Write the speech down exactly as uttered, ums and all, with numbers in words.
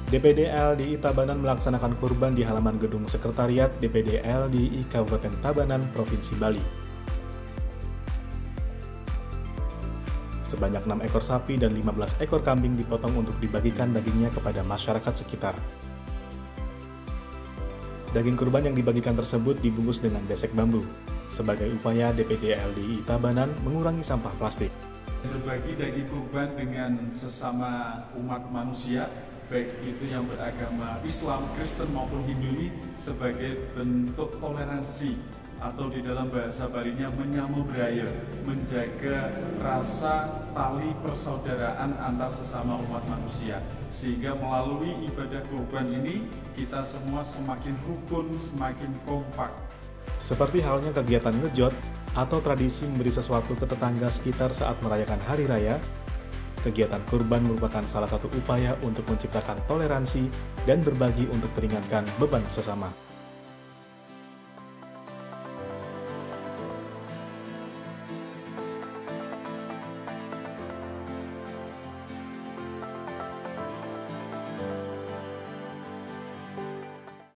D P D L D I Tabanan melaksanakan kurban di halaman gedung sekretariat D P D L D I Kabupaten Tabanan, Provinsi Bali. Sebanyak enam ekor sapi dan lima belas ekor kambing dipotong untuk dibagikan dagingnya kepada masyarakat sekitar. Daging kurban yang dibagikan tersebut dibungkus dengan besek bambu, sebagai upaya D P D L D I Tabanan mengurangi sampah plastik. Berbagi daging kurban dengan sesama umat manusia, baik itu yang beragama Islam, Kristen maupun Hindu ini sebagai bentuk toleransi atau di dalam bahasa Balinya menyamu beraya, menjaga rasa tali persaudaraan antar sesama umat manusia. Sehingga melalui ibadah kurban ini kita semua semakin rukun, semakin kompak. Seperti halnya kegiatan ngejot atau tradisi memberi sesuatu ke tetangga sekitar saat merayakan hari raya, kegiatan kurban merupakan salah satu upaya untuk menciptakan toleransi dan berbagi untuk meringankan beban sesama.